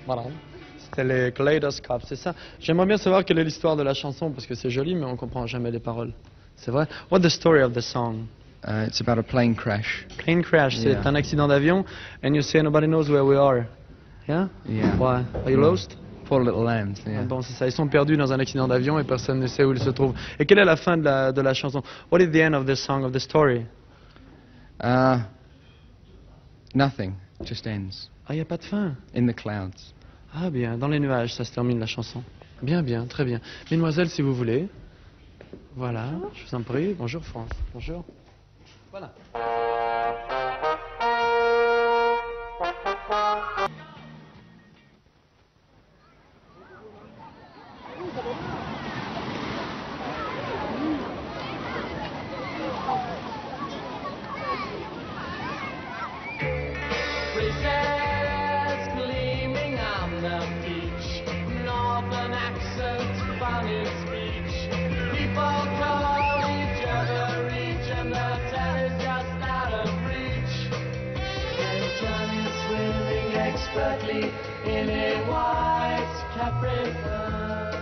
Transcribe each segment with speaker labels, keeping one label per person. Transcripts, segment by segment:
Speaker 1: Voilà. C'était les Kaleidoscopes, c'est ça. J'aimerais bien savoir quelle est l'histoire de la chanson, parce que c'est joli, mais on comprend jamais les paroles. C'est vrai? What's the story of the song?
Speaker 2: It's about a plane crash.
Speaker 1: Plane crash, c'est
Speaker 2: Yeah.
Speaker 1: un accident d'avion, and you say nobody knows where we are. Yeah?
Speaker 2: Yeah.
Speaker 1: Why? Are you lost?
Speaker 2: Poor little lambs. Yeah.
Speaker 1: Bon, c'est ça. Ils sont perdus dans un accident d'avion et personne ne sait où ils se trouvent. Et quelle est la fin de la chanson? What is the end of the song, of the story?
Speaker 2: Nothing. Just ends
Speaker 1: Ah, il n'y a pas de fin.
Speaker 2: in the clouds.
Speaker 1: Ah, bien. Dans les nuages, ça se termine la chanson. Bien, bien, très bien. Mesdemoiselles, si vous voulez. Voilà, je vous en prie. Bonjour, France. Bonjour. Voilà.
Speaker 3: Princess gleaming on the beach, northern accent, funny speech. People call each other each, and the town is just out of reach. And Johnny's swimming expertly in a white Capri Sun.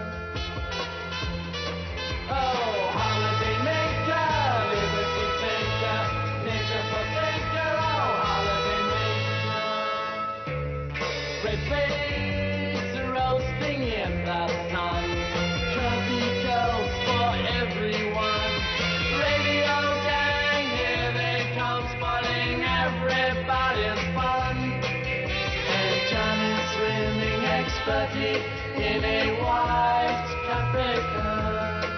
Speaker 3: Oh, holiday maker, liberty taker, nature forsaker, oh, holiday maker. Red face roasting in the sun, curvy girls for everyone. Radio gang, here they come, spoiling everybody's fun. And Johnny's swimming expertly in a white Capricorn.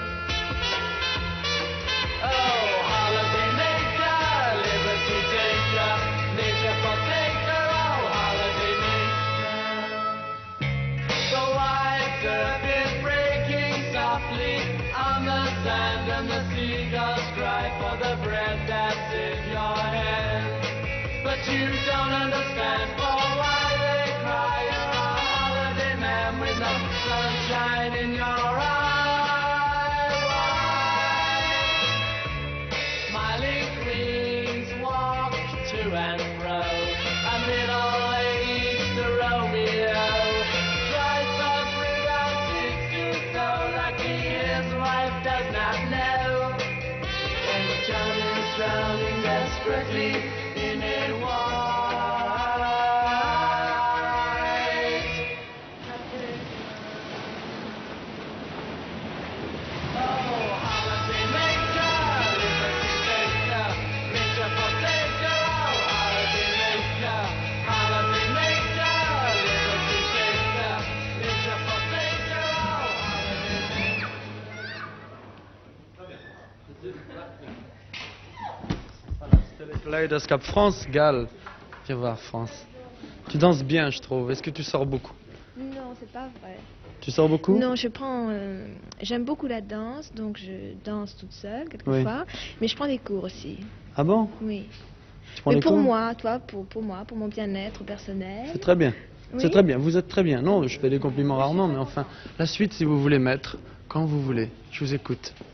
Speaker 3: Oh, holiday maker, liberty taker, nature forsaker, oh, holiday maker. The white earth is breaking softly on the sand, and the seagulls cry for the bread that's in your hand. But you don't understand for why they cry. You're a holiday man with no sunshine in your eye. Smiling queens walk to and fro, a middle-aged Romeo tries to bring out his youth, so lucky his wife does not know. And Johnny's drowning desperately in a white Oh, holiday maker, liberty taker, nature forsaker, oh, holiday maker, liberty taker, nature forsaker, oh, holiday maker.
Speaker 1: Voilà, c'était les Kaleidoscopes. France, Galles. Viens voir, France. Tu danses bien, je trouve. Est-ce que tu sors beaucoup?
Speaker 4: Non, c'est pas vrai.
Speaker 1: Tu sors beaucoup?
Speaker 4: Non, j'aime beaucoup la danse, donc je danse toute seule quelquefois, mais je prends des cours aussi.
Speaker 1: Ah bon?
Speaker 4: Oui.
Speaker 1: Tu prends
Speaker 4: Mais
Speaker 1: des
Speaker 4: pour
Speaker 1: cours?
Speaker 4: moi, toi, pour moi, pour mon bien-être personnel.
Speaker 1: C'est très bien. C'est
Speaker 4: Oui.
Speaker 1: très bien. Vous êtes très bien. Non, je fais des compliments rarement, mais enfin, la suite, si vous voulez, maître, quand vous voulez. Je vous écoute.